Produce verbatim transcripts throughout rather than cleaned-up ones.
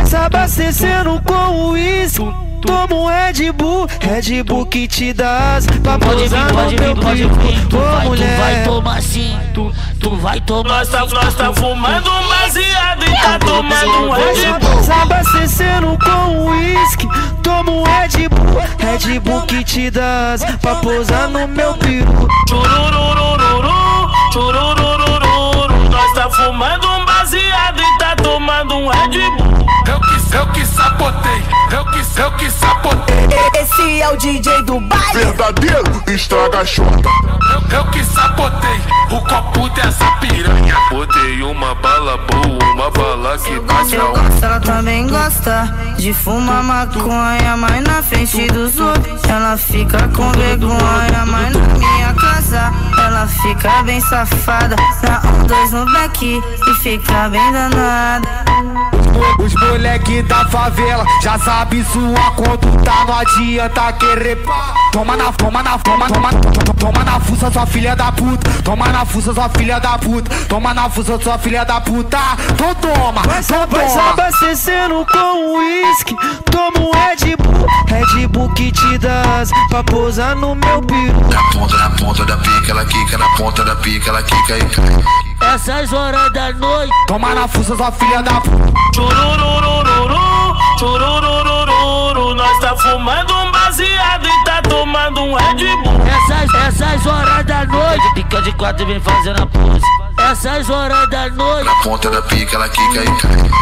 Se abastecendo com uísque, toma um Red Bull, Red Bull que te dá asa pra pousar no meu pico. Ô mulher, tu vai tomar sim, tu, tu vai tomar. Nós tá, nós tá fumando um baseado e tá tomando um Red Bull. Se abastecendo com uísque, toma um Red Bull, Red Bull que te dá asa pra pousar no meu pico. Churururururu, churururururu. Nós tá fumando um baseado e tá tomando um Red Bull. Eu que, eu que sapotei, eu que, eu que sapotei. Esse é o D J do baile. Verdadeiro estraga chota. Eu, eu que sapotei o copo dessa piranha. Botei uma bala boa, uma bala que passa. Eu gosto, ela também gosta de fumar maconha, mas na frente dos outros ela fica com vergonha. Mas na minha casa ela fica bem safada. Dá um, dois no back e fica bem danada. Os moleque da favela já sabe sua conduta, não adianta querer pá. Toma na, toma na, toma, toma, toma, toma na fuça, sua filha da puta. Toma na fuça, sua filha da puta. Toma na fuça, sua filha da puta. Então toma, então vai se toma. abastecendo com uísque, toma um Red Bull, Red Bull que te dá asa pra pousar no meu pico. Na ponta, na ponta da pica, ela quica, na ponta da pica, ela quica e cai. Essas horas da noite, Toma na fuça, sua filha da puta. Churururururu, churururururu. Nós tá fumando um baseado e tá tomando um Red Bull. essas, essas horas da noite, pica de quatro vem fazendo a pose. Essas horas da noite, Na ponta da pica, ela quica e cai.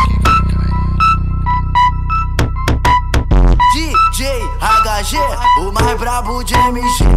D J H G, o mais brabo de M G.